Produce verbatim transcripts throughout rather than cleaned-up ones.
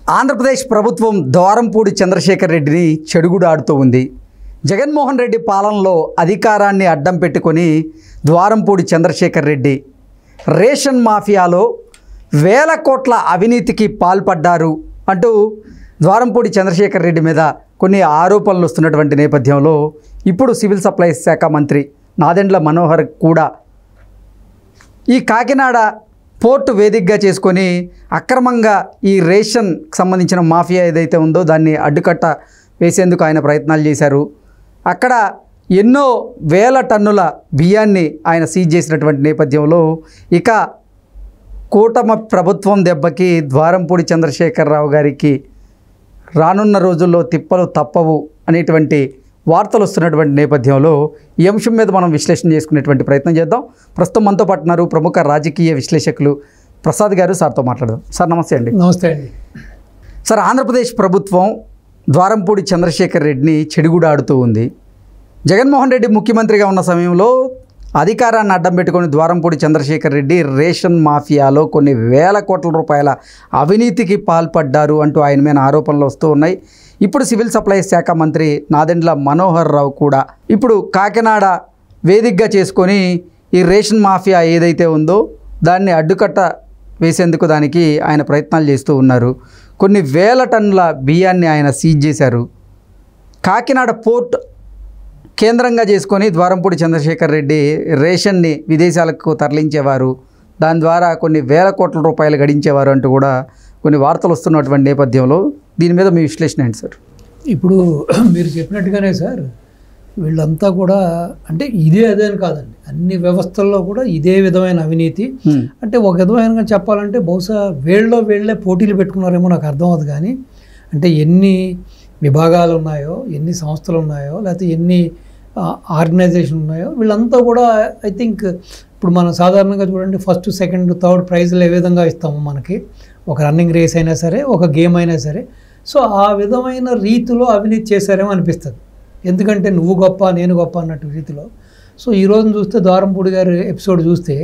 ఆంధ్రప్రదేశ్ ప్రభుత్వం ద్వారంపూడి చంద్రశేఖర్ రెడ్డిని చెడుగుడాడుతూ ఉంది. జగన్మోహన్ రెడ్డి పాలనలో అధికారాన్ని అడ్డం పెట్టుకొని ద్వారంపూడి చంద్రశేఖర్ రెడ్డి రేషన్ మాఫియాలో వేల కోట్ల అవినీతికి పాల్పడ్డారు అంటూ ద్వారంపూడి చంద్రశేఖర్ రెడ్డి మీద కొన్ని ఆరోపణలు వస్తున్నటువంటి నేపథ్యంలో ఇప్పుడు సివిల్ సప్లైస్ శాఖ మంత్రి నాదెండ్ల మనోహర్ కూడా ఈ కాకినాడ పోర్టు వేదికగా చేసుకొని అక్రమంగా ఈ రేషన్కి సంబంధించిన మాఫియా ఏదైతే ఉందో దాన్ని అడ్డుకట్ట వేసేందుకు ఆయన ప్రయత్నాలు చేశారు. అక్కడ ఎన్నో వేల టన్నుల బియ్యాన్ని ఆయన సీజ్ చేసినటువంటి నేపథ్యంలో ఇక కూటమి ప్రభుత్వం దెబ్బకి ద్వారంపూడి చంద్రశేఖరరావు గారికి రానున్న రోజుల్లో తిప్పలు తప్పవు అనేటువంటి వార్తలు వస్తున్నటువంటి నేపథ్యంలో ఈ అంశం మీద మనం విశ్లేషణ చేసుకునేటువంటి ప్రయత్నం చేద్దాం. ప్రస్తుతం మనతో పాటున్నారు ప్రముఖ రాజకీయ విశ్లేషకులు ప్రసాద్ గారు. సార్తో మాట్లాడదాం. సార్ నమస్తే అండి. నమస్తే అండి. సార్, ఆంధ్రప్రదేశ్ ప్రభుత్వం ద్వారంపూడి చంద్రశేఖర్ రెడ్డిని చెడుగుడాడుతూ ఉంది. జగన్మోహన్ రెడ్డి ముఖ్యమంత్రిగా ఉన్న సమయంలో అధికారాన్ని అడ్డం పెట్టుకొని ద్వారంపూడి చంద్రశేఖర్ రెడ్డి రేషన్ మాఫియాలో కొన్ని వేల కోట్ల రూపాయల అవినీతికి పాల్పడ్డారు అంటూ ఆయన మీద ఆరోపణలు వస్తూ ఉన్నాయి. ఇప్పుడు సివిల్ సప్లైస్ శాఖ మంత్రి నాదెండ్ల మనోహర్ రావు కూడా ఇప్పుడు కాకినాడ వేదికగా చేసుకొని ఈ రేషన్ మాఫియా ఏదైతే ఉందో దాన్ని అడ్డుకట్ట వేసేందుకు దానికి ఆయన ప్రయత్నాలు చేస్తూ ఉన్నారు. కొన్ని వేల టన్నుల బియ్యాన్ని ఆయన సీజ్ చేశారు. కాకినాడ పోర్ట్ కేంద్రంగా చేసుకొని ద్వారంపూడి చంద్రశేఖర్ రెడ్డి రేషన్ని విదేశాలకు తరలించేవారు, దాని ద్వారా కొన్ని వేల కోట్ల రూపాయలు గడించేవారు అంటూ కూడా కొన్ని వార్తలు వస్తున్నటువంటి నేపథ్యంలో దీని మీద మీ విశ్లేషణ ఏంటి సార్? ఇప్పుడు మీరు చెప్పినట్టుగానే సార్, వీళ్ళంతా కూడా అంటే ఇదే అదే అని కాదండి, అన్ని వ్యవస్థల్లో కూడా ఇదే విధమైన అవినీతి. అంటే ఒక విధమైన చెప్పాలంటే బహుశా వీళ్ళలో వీళ్ళే పోటీలు పెట్టుకున్నారేమో నాకు అర్థం అవుతుంది. కానీ అంటే ఎన్ని విభాగాలు ఉన్నాయో, ఎన్ని సంస్థలు ఉన్నాయో, లేకపోతే ఎన్ని ఆర్గనైజేషన్ ఉన్నాయో వీళ్ళంతా కూడా ఐ థింక్ ఇప్పుడు మనం సాధారణంగా చూడండి, ఫస్ట్ సెకండ్ థర్డ్ ప్రైజ్లు ఏ విధంగా ఇస్తాము మనకి, ఒక రన్నింగ్ రేస్ అయినా సరే, ఒక గేమ్ అయినా సరే. సో ఆ విధమైన రీతిలో అవినీతి చేశారేమో అనిపిస్తుంది. ఎందుకంటే నువ్వు గొప్ప నేను గొప్ప అన్నట్టు రీతిలో. సో ఈరోజు చూస్తే ద్వారంపూడి గారి ఎపిసోడ్ చూస్తే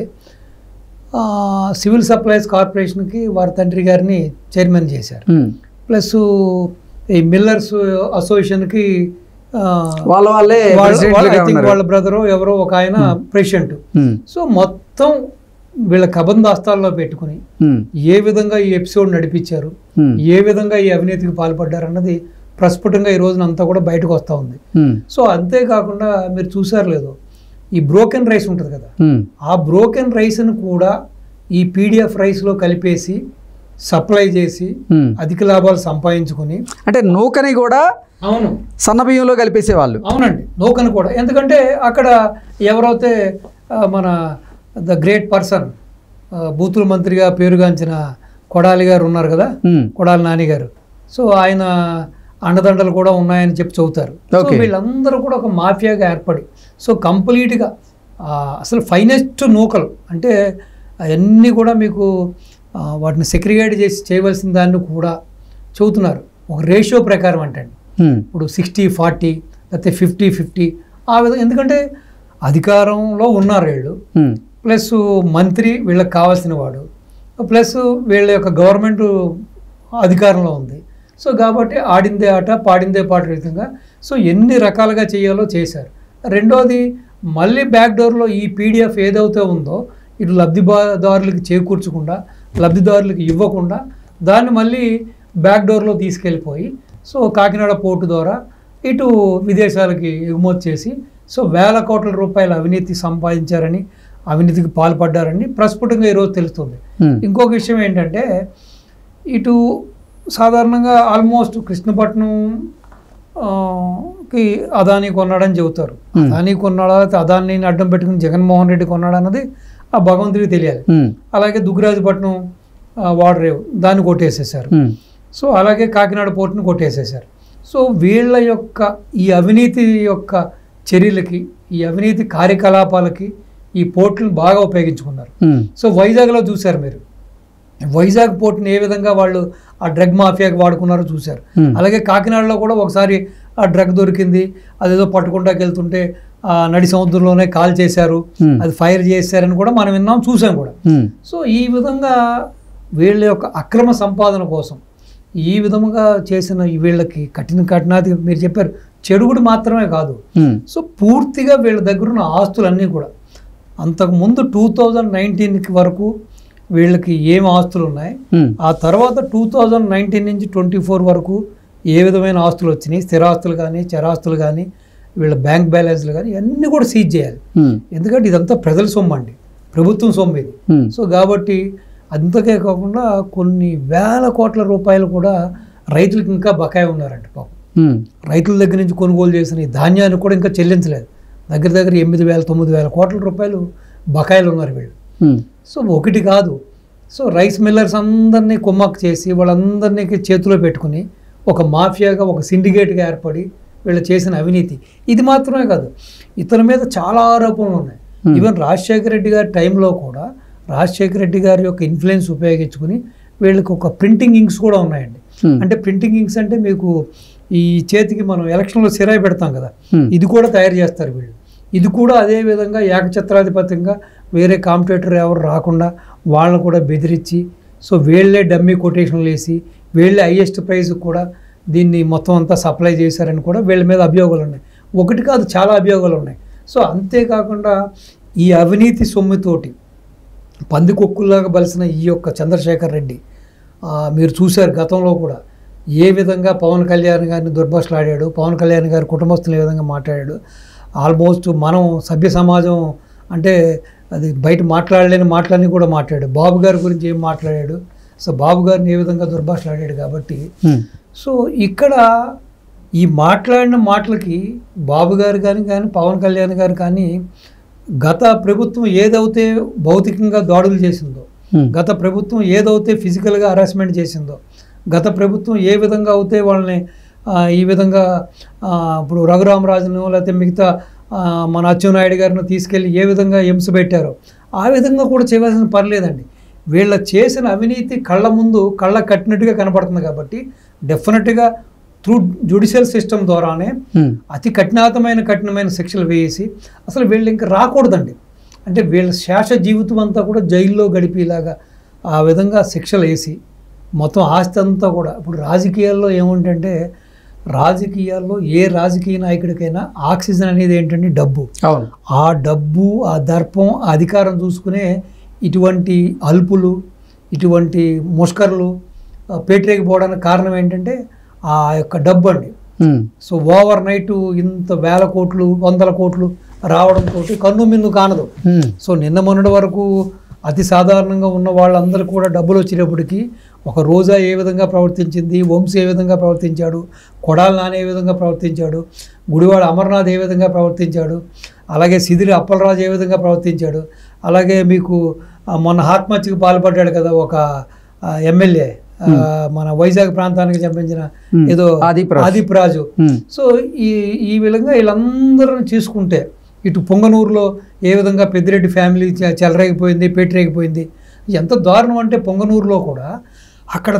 సివిల్ సప్లైస్ కార్పొరేషన్కి వారి తండ్రి గారిని చైర్మన్ చేశారు. ప్లస్ ఈ మిల్లర్స్ అసోసియేషన్కి వాళ్ళ వాళ్ళే వాళ్ళ బ్రదరు ఎవరో ఒక ఆయన ప్రెసిడెంట్. సో మొత్తం వీళ్ళ కబందాస్తాల్లో పెట్టుకుని ఏ విధంగా ఈ ఎపిసోడ్ నడిపించారు, ఏ విధంగా ఈ అవినీతికి పాల్పడ్డారు అన్నది ప్రస్ఫుటంగా ఈ రోజున అంతా కూడా బయటకు వస్తూ ఉంది. సో అంతేకాకుండా మీరు చూసారు లేదో, ఈ బ్రోకెన్ రైస్ ఉంటుంది కదా, ఆ బ్రోకెన్ రైస్ని కూడా ఈ పీడిఎఫ్ రైస్లో కలిపేసి సప్లై చేసి అధిక లాభాలు సంపాదించుకుని, అంటే నూకని కూడా అవును సన్న బియ్యంలో కలిపేసేవాళ్ళు. అవునండి, నూకని కూడా. ఎందుకంటే అక్కడ ఎవరైతే మన ద గ్రేట్ పర్సన్ బూతుల మంత్రిగా పేరుగాంచిన కొడాలి గారు ఉన్నారు కదా, కొడాలి నాని గారు, సో ఆయన అండదండలు కూడా ఉన్నాయని చెప్పి చెబుతారు. సో వీళ్ళందరూ కూడా ఒక మాఫియాగా ఏర్పడి, సో కంప్లీట్గా అసలు ఫైనెస్ట్ నూకలు అంటే అవన్నీ కూడా మీకు వాటిని సెగ్రిగేట్ చేసి చేయవలసిన దాన్ని కూడా చెబుతున్నారు ఒక రేషియో ప్రకారం. అంటే ఇప్పుడు సిక్స్టీ ఫార్టీ లేకపోతే ఫిఫ్టీ ఫిఫ్టీ ఆ విధంగా. ఎందుకంటే అధికారంలో ఉన్నారు వీళ్ళు, ప్లస్ మంత్రి వీళ్ళకి కావాల్సిన వాడు, ప్లస్ వీళ్ళ యొక్క గవర్నమెంట్ అధికారంలో ఉంది. సో కాబట్టి ఆడిందే ఆట పాడిందే పాట విధంగా సో ఎన్ని రకాలుగా చేయాలో చేశారు. రెండోది మళ్ళీ బ్యాక్ డోర్లో ఈ పీడిఎఫ్ ఏదైతే ఉందో ఇటు లబ్ధిదారులకు చేకూర్చకుండా, లబ్ధిదారులకు ఇవ్వకుండా దాన్ని మళ్ళీ బ్యాక్ డోర్లో తీసుకెళ్ళిపోయి సో కాకినాడ పోర్టు ద్వారా ఇటు విదేశాలకి ఎగుమతి చేసి సో వేల కోట్ల రూపాయల అవినీతి సంపాదించారని, అవినీతికి పాల్పడ్డారని ప్రస్ఫుటంగా ఈరోజు తెలుస్తుంది. ఇంకొక విషయం ఏంటంటే, ఇటు సాధారణంగా ఆల్మోస్ట్ కృష్ణపట్నం కి అదానీ కొన్నాడని చెబుతారు. అదానీ కొన్నాడా, అదానీ అడ్డం పెట్టుకుని జగన్మోహన్ రెడ్డి కొన్నాడు అన్నది ఆ భగవంతుడికి తెలియాలి. అలాగే దుగ్గరాజపట్నం వాటర్ రేవ్ దాన్ని కొట్టేసేసారు. సో అలాగే కాకినాడ పోర్టును కొట్టేసేసారు. సో వీళ్ళ యొక్క ఈ అవినీతి యొక్క చర్యలకి, ఈ అవినీతి కార్యకలాపాలకి ఈ పోర్టులను బాగా ఉపయోగించుకున్నారు. సో వైజాగ్లో చూశారు మీరు, వైజాగ్ పోర్టుని ఏ విధంగా వాళ్ళు ఆ డ్రగ్ మాఫియాకి వాడుకున్నారో చూశారు. అలాగే కాకినాడలో కూడా ఒకసారి ఆ డ్రగ్ దొరికింది, అదేదో పట్టుకుంటాకి వెళ్తుంటే నడి సముద్రంలోనే కాల్ చేశారు, అది ఫైర్ చేశారని కూడా మనం విన్నాం, చూసాం కూడా. సో ఈ విధంగా వీళ్ళ యొక్క అక్రమ సంపాదన కోసం ఈ విధముగా చేసిన ఈ వీళ్ళకి కఠిన కఠినాది మీరు చెప్పారు చెడుగుడు మాత్రమే కాదు, సో పూర్తిగా వీళ్ళ దగ్గర ఉన్న ఆస్తులన్నీ కూడా అంతకుముందు టూ థౌజండ్ నైన్టీన్కి వరకు వీళ్ళకి ఏం ఆస్తులు ఉన్నాయి, ఆ తర్వాత టూ థౌజండ్ నైన్టీన్ నుంచి ట్వంటీ ఫోర్ వరకు ఏ విధమైన ఆస్తులు వచ్చినాయి, స్థిరాస్తులు కానీ చరాస్తులు కానీ వీళ్ళ బ్యాంక్ బ్యాలెన్స్లు కానీ ఇవన్నీ కూడా సీజ్ చేయాలి. ఎందుకంటే ఇదంతా ప్రజల సొమ్ము అండి, ప్రభుత్వం సొమ్ము ఇది. సో కాబట్టి అంతకే కాకుండా కొన్ని వేల కోట్ల రూపాయలు కూడా రైతులకు ఇంకా బకాయి ఉన్నారంట పాపం. రైతుల దగ్గర నుంచి కొనుగోలు చేసిన ఈ ధాన్యాన్ని కూడా ఇంకా చెల్లించలేదు. దగ్గర దగ్గర ఎనిమిది వేల తొమ్మిది వేల కోట్ల రూపాయలు బకాయిలు ఉన్నారు వీళ్ళు. సో ఒకటి కాదు, సో రైస్ మిల్లర్స్ అందరినీ కుమ్మక్కు చేసి వాళ్ళందరినీ చేతిలో పెట్టుకుని ఒక మాఫియాగా ఒక సిండికేట్గా ఏర్పడి వీళ్ళు చేసిన అవినీతి ఇది మాత్రమే కాదు, ఇతని మీద చాలా ఆరోపణలు ఉన్నాయి. ఈవెన్ రాజశేఖర రెడ్డి గారి టైంలో కూడా రాజశేఖర రెడ్డి గారి యొక్క ఇన్ఫ్లుయెన్స్ ఉపయోగించుకుని వీళ్ళకి ఒక ప్రింటింగ్ ఇంక్స్ కూడా ఉన్నాయండి. అంటే ప్రింటింగ్ ఇంక్స్ అంటే మీకు ఈ చేతికి మనం ఎలక్షన్లో సిరాయి పెడతాం కదా, ఇది కూడా తయారు చేస్తారు వీళ్ళు. ఇది కూడా అదే విధంగా ఏకఛత్రాధిపత్యంగా వేరే కాంపిటేటర్ ఎవరు రాకుండా వాళ్ళని కూడా బెదిరించి, సో వీళ్ళే డమ్మీ కొటేషన్లు వేసి వీళ్ళే హైయెస్ట్ ప్రైస్ కూడా దీన్ని మొత్తం అంతా సప్లై చేశారని కూడా వీళ్ళ మీద అభియోగాలు ఉన్నాయి. ఒకటి కాదు, చాలా అభియోగాలు ఉన్నాయి. సో అంతేకాకుండా ఈ అవినీతి సొమ్ముతోటి పందికొక్కుల్లాగా బలిసిన ఈ యొక్క చంద్రశేఖర్ రెడ్డి మీరు చూశారు గతంలో కూడా ఏ విధంగా పవన్ కళ్యాణ్ గారిని దుర్భాషలాడాడు, పవన్ కళ్యాణ్ గారి కుటుంబస్తులు ఏ విధంగా మాట్లాడాడు. ఆల్మోస్ట్ మనం సభ్య సమాజం అంటే అది బయట మాట్లాడలేని మాటలన్నీ కూడా మాట్లాడాడు. బాబు గారి గురించి ఏం మాట్లాడాడు, సో బాబు గారిని ఏ విధంగా దుర్భాషలాడాడు. కాబట్టి సో ఇక్కడ ఈ మాట్లాడిన మాటలకి బాబు గారు కానీ కానీ పవన్ కళ్యాణ్ గారు కానీ గత ప్రభుత్వం ఏదైతే భౌతికంగా దాడులు చేసిందో, గత ప్రభుత్వం ఏదైతే ఫిజికల్గా హరాస్మెంట్ చేసిందో, గత ప్రభుత్వం ఏ విధంగా అయితే వాళ్ళని ఈ విధంగా ఇప్పుడు రఘురామరాజును లేకపోతే మిగతా మన అచ్చెన్నాయుడు గారిని తీసుకెళ్ళి ఏ విధంగా హింస పెట్టారో ఆ విధంగా కూడా చేయవలసిన పర్లేదండి. వీళ్ళ చేసిన అవినీతి కళ్ళ ముందు కళ్ళ కట్టినట్టుగా కనపడుతుంది. కాబట్టి డెఫినెట్గా త్రూ జ్యుడిషియల్ సిస్టమ్ ద్వారానే అతి కఠినాతమైన కఠినమైన శిక్షలు వేసి అసలు వీళ్ళు ఇంకా రాకూడదండి. అంటే వీళ్ళ శేష జీవితం అంతా కూడా జైల్లో గడిపేలాగా ఆ విధంగా శిక్షలు వేసి మొత్తం ఆస్తి అంతా కూడా ఇప్పుడు రాజకీయాల్లో ఏముంటంటే రాజకీయాల్లో ఏ రాజకీయ నాయకుడికైనా ఆక్సిజన్ అనేది ఏంటంటే డబ్బు. ఆ డబ్బు ఆ దర్పం ఆ అధికారం చూసుకునే ఇటువంటి అల్పులు ఇటువంటి ముష్కర్లు పేటరేగిపోవడానికి కారణం ఏంటంటే ఆ యొక్క డబ్బు అండి. సో ఓవర్ నైట్ ఇంత వేల కోట్లు వందల కోట్లు రావడంతో కన్ను మిన్ను కానదు. సో నిన్న మొన్నటి వరకు అతి సాధారణంగా ఉన్న వాళ్ళందరూ కూడా డబ్బులు వచ్చేటప్పటికి ఒక రోజా ఏ విధంగా ప్రవర్తించింది, వంశీ ఏ విధంగా ప్రవర్తించాడు, కొడాలి నాని ఏ విధంగా ప్రవర్తించాడు, గుడివాడ అమర్నాథ్ ఏ విధంగా ప్రవర్తించాడు, అలాగే సిదిరి అప్పలరాజు ఏ విధంగా ప్రవర్తించాడు, అలాగే మీకు మొన్న ఆత్మహత్యకు పాల్పడ్డాడు కదా ఒక ఎమ్మెల్యే మన వైజాగ్ ప్రాంతానికి సంబంధించిన ఏదో ఆదిప్ రాజు. సో ఈ ఈ విధంగా వీళ్ళందరిని చూసుకుంటే ఇటు పొంగనూరులో ఏ విధంగా పెద్దిరెడ్డి ఫ్యామిలీ చెలరేగిపోయింది పేటరేగిపోయింది. ఎంత దారుణం అంటే పొంగనూరులో కూడా అక్కడ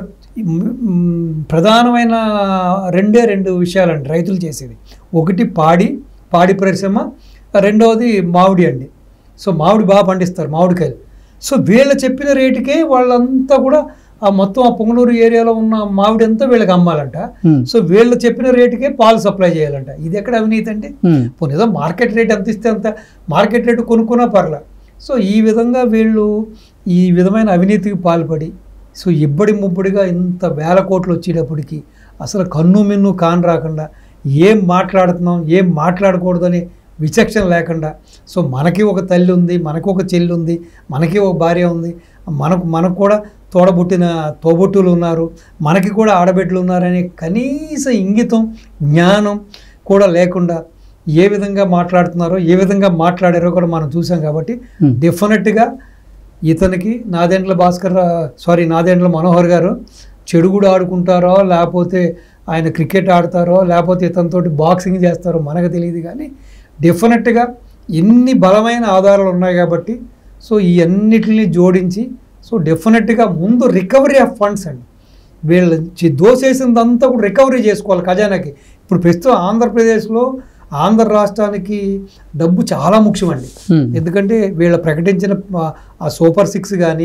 ప్రధానమైన రెండే రెండు విషయాలండి రైతులు చేసేది. ఒకటి పాడి పాడి పరిశ్రమ, రెండవది మామిడి అండి. సో మామిడి బాగా పండిస్తారు మామిడికాయలు. సో వీళ్ళు చెప్పిన రేటుకే వాళ్ళంతా కూడా ఆ మొత్తం ఆ పొంగనూరు ఏరియాలో ఉన్న మామిడి అంతా వీళ్ళకి అమ్మాలంట. సో వీళ్ళు చెప్పిన రేటుకే పాలు సప్లై చేయాలంట. ఇది ఎక్కడ అవినీతి అంటే పోనీ ఏదో మార్కెట్ రేట్ ఎంత ఇస్తే అంత మార్కెట్ రేటు కొనుక్కున్నా పర్లే. సో ఈ విధంగా వీళ్ళు ఈ విధమైన అవినీతికి పాల్పడి సో ఇబ్బడి ముబ్బడిగా ఇంత వేల కోట్లు వచ్చేటప్పటికి అసలు కన్ను మిన్ను కాని రాకుండా ఏం మాట్లాడుతున్నాం ఏం మాట్లాడకూడదని విచక్షణ లేకుండా సో మనకి ఒక తల్లి ఉంది, మనకు ఒక చెల్లి ఉంది, మనకి ఒక భార్య ఉంది, మనకు మనకు కూడా తోడబుట్టిన తోబుట్టులు ఉన్నారు, మనకి కూడా ఆడబిడ్డలు ఉన్నారనే కనీస ఇంగితం జ్ఞానం కూడా లేకుండా ఏ విధంగా మాట్లాడుతున్నారో ఏ విధంగా మాట్లాడారో కూడా మనం చూసాం. కాబట్టి డెఫినెట్గా ఇతనికి నాదెండ్ల భాస్కర్ సారీ నాదెండ్ల మనోహర్ గారు చెడుగుడు ఆడుకుంటారో లేకపోతే ఆయన క్రికెట్ ఆడతారో లేకపోతే ఇతనితోటి బాక్సింగ్ చేస్తారో మనకు తెలియదు. కానీ డెఫినెట్గా ఎన్ని బలమైన ఆధారాలు ఉన్నాయి కాబట్టి సో ఈ అన్నిటిని జోడించి సో డెఫినెట్గా ముందు రికవరీ ఆఫ్ ఫండ్స్ అండి. వీళ్ళ దోసేసిందంతా కూడా రికవరీ చేసుకోవాలి ఖజానాకి. ఇప్పుడు ప్రస్తుతం ఆంధ్రప్రదేశ్లో ఆంధ్ర రాష్ట్రానికి డబ్బు చాలా ముఖ్యమండి. ఎందుకంటే వీళ్ళ ప్రకటించిన ఆ సూపర్ సిక్స్ కానీ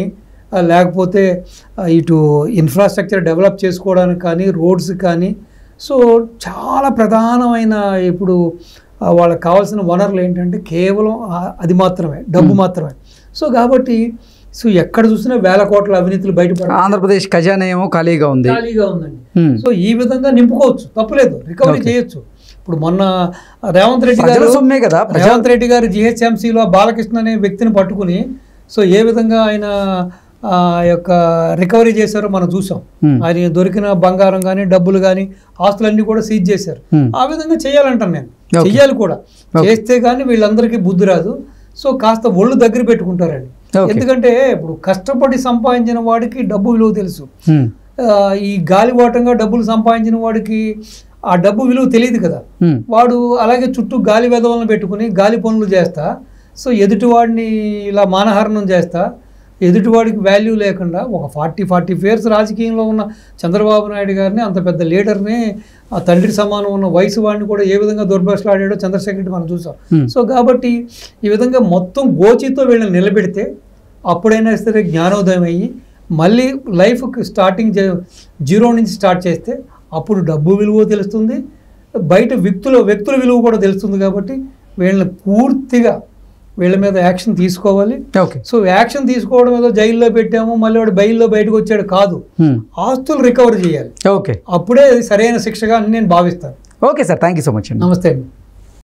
ఆ, లేకపోతే ఆ, ఇటు ఇన్ఫ్రాస్ట్రక్చర్ డెవలప్ చేసుకోవడానికి కానీ రోడ్స్ కానీ సో చాలా ప్రధానమైన ఇప్పుడు ఆ, వాళ్ళకి కావాల్సిన వనరులు ఏంటంటే కేవలం ఆ, అది మాత్రమే డబ్బు మాత్రమే. సో కాబట్టి సో ఎక్కడ చూసినా వేల కోట్ల అవినీతులు బయటపడ ఆంధ్రప్రదేశ్ ఖజానా ఏమో ఖాళీగా ఉంది. ఖాళీగా ఉందండి. Hmm. సో ఈ విధంగా నింపుకోవచ్చు, తప్పులేదు, రికవరీ చేయొచ్చు. ఇప్పుడు మొన్న రేవంత్ రెడ్డి గారు సొమ్మే కదా రేవంత్ రెడ్డి గారు జిహెచ్ఎంసీలో బాలకృష్ణ అనే వ్యక్తిని పట్టుకుని సో ఏ విధంగా ఆయన ఆ యొక్క రికవరీ చేశారో మనం చూసాం. Hmm. ఆయన దొరికిన బంగారం కానీ డబ్బులు కానీ ఆస్తులన్నీ కూడా సీజ్ చేశారు. Hmm. ఆ విధంగా చేయాలంటాను నేను, Okay. చెయ్యాలి కూడా. చేస్తే కానీ వీళ్ళందరికీ బుద్ధి రాదు. సో కాస్త ఒళ్ళు దగ్గర పెట్టుకుంటారండి. Okay. ఎందుకంటే ఇప్పుడు కష్టపడి సంపాదించిన వాడికి డబ్బు విలువ తెలుసు. Hmm. ఆ, ఈ గాలివాటంగా డబ్బులు సంపాదించిన వాడికి ఆ డబ్బు విలువ తెలియదు కదా. Hmm. వాడు అలాగే చుట్టూ గాలి వెధవలను పెట్టుకుని గాలి పనులు చేస్తా సో ఎదుటివాడిని ఇలా మానహరణం చేస్తా ఎదుటివాడికి వాల్యూ లేకుండా ఒక ఫార్టీ ఫార్టీ ఇయర్స్ రాజకీయంలో ఉన్న చంద్రబాబు నాయుడు గారిని, అంత పెద్ద లీడర్ని, ఆ తండ్రి సమానం ఉన్న వయసు వాడిని కూడా ఏ విధంగా దుర్భాషలాడాడో చంద్రశేఖర్ రెడ్డి మనం చూసాం. Hmm. సో కాబట్టి ఈ విధంగా మొత్తం గోచితో వీళ్ళని నిలబెడితే అప్పుడైనా సరే జ్ఞానోదయం అయ్యి మళ్ళీ లైఫ్కి స్టార్టింగ్ జీరో నుంచి స్టార్ట్ చేస్తే అప్పుడు డబ్బు విలువ తెలుస్తుంది, బయట వ్యక్తుల వ్యక్తుల విలువ కూడా తెలుస్తుంది. కాబట్టి వీళ్ళని పూర్తిగా వీళ్ళ మీద యాక్షన్ తీసుకోవాలి. ఓకే. సో యాక్షన్ తీసుకోవడం ఏదో జైల్లో పెట్టాము మళ్ళీ వాడు బెయిల్లో బయటకు వచ్చాడు కాదు, Hmm. ఆస్తులు రికవర్ చేయాలి. ఓకే. అప్పుడే అది సరైన శిక్షగా అని నేను భావిస్తాను. Okay sir, thank you so much అండి. నమస్తే అండి.